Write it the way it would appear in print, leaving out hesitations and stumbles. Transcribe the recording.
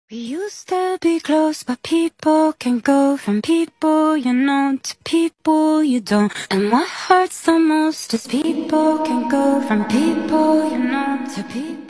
We used to be close, but people can go from people you know to people you don't. And what hurts the most is people can go from people you know to people